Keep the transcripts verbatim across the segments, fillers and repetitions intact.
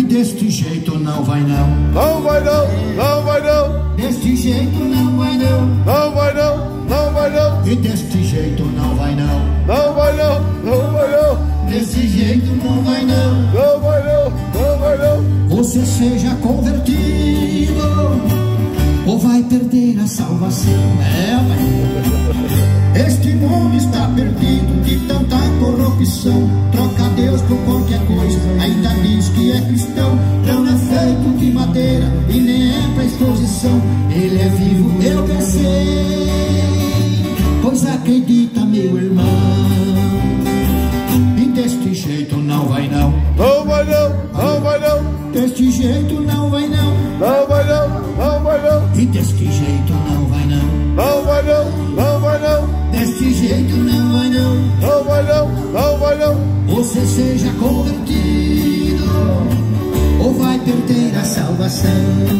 deste jeito não vai não. Não vai não, não vai não. Deste jeito não vai não. Não vai não, não vai não. E deste jeito não vai não. Não vai não, não vai não. Desse jeito não vai não. Não vai não, não vai não. Você seja convertido ou vai perder a salvação. É, mas este mundo está perdido de tanta corrupção. Troca Deus por qualquer coisa, ainda diz que é cristão. Não é feito de madeira e nem é pra exposição. Ele é vivo, eu pensei, pois acredita, meu irmão. E deste jeito não vai não. Não vai não, não vai não. Deste jeito não vai não. Não vai não, não vai não. E deste jeito não vai não. Não vai não, não vai não. Deste jeito não vai não. Não vai não, não vai não. Você seja convertido ou vai perder a salvação.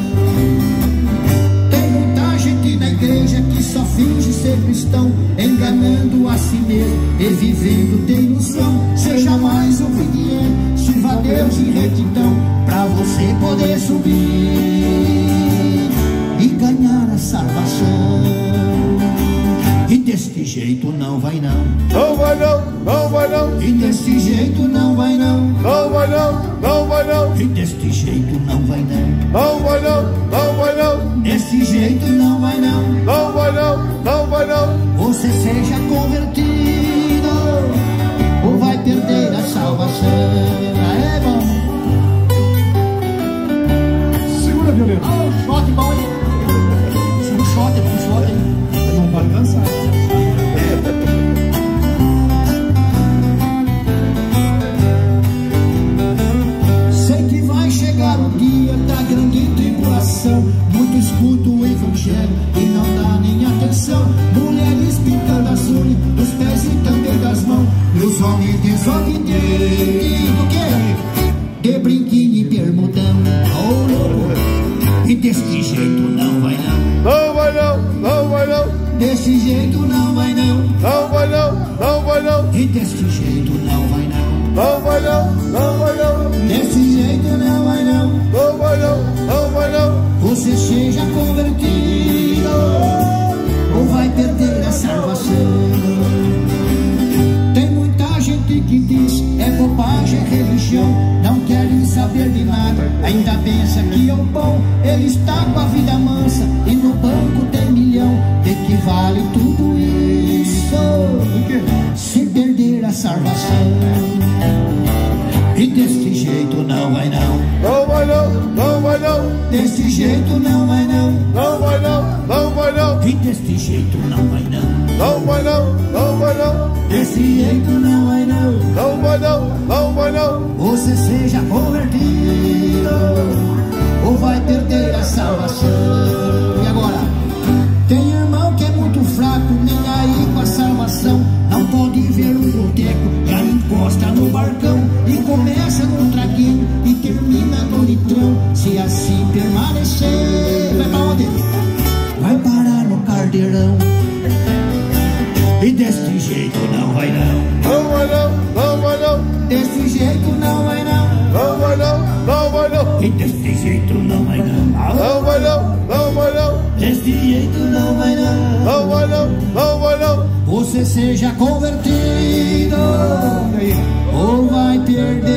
Tem muita gente na igreja que só finge ser cristão, enganando a si mesmo e vivendo de ilusão. Seja mais obediente, sirva a Deus em retidão, pra você poder subir e ganhar a salvação. E deste jeito não vai não. Não vai não, não vai não. E deste jeito não vai não. Não vai não, não vai não. E deste jeito não vai não. Não vai não, não vai não. Deste jeito não vai não. Não vai não, não vai não. Você seja convertido ou vai perder a salvação. É bom. Segura, violino. Ah, o shot bom, hein? Um shot, um shot, hein? Não vai dançar. Sei que vai chegar o dia da grande tribulação. Muito escuta o evangelho e não dá nem atenção. Mulheres pintando as unhas dos pés e também das mãos. E os homens desobedientes do quê? De brinquinho e bermudão. Oh, louco. E deste jeito não vai não. Não vai não, não vai não. Desse jeito não vai não. Não vai não, não vai não. E deste jeito não vai não. Não vai não, não vai não. Desse jeito não vai não. Não vai não, não vai não. Você seja convertido ou vai perder a salvação. Tem muita gente que diz é bobagem, é religião, não querem saber de nada, ainda pensa que é o bom. Ele está com a vida mansa e no banco tem milhão. De que vale tudo isso se perder a salvação? E deste jeito não vai não. Não vai não, não vai não. Deste jeito não vai não. Não vai não, não vai não. E deste jeito não vai não. Não vai não, não vai não. Desse jeito não vai não. Não vai não, não vai não. Você seja convertido ou vai perder a salvação. E agora? Tem irmão que é muito fraco, nem aí com a salvação. Não pode ver um boteco, já encosta no barcão e começa no traguinho e termina no litrão. Se assim permanecer, vai pra onde? Vai parar no caldeirão. E deste jeito não vai não. Não vai não, não vai não. Deste jeito não vai não. Não vai não, não vai não. E deste jeito não vai não. Não vai não, não vai não. Deste jeito não vai não. Não vai não, não vai não. Você seja convertido ou vai perder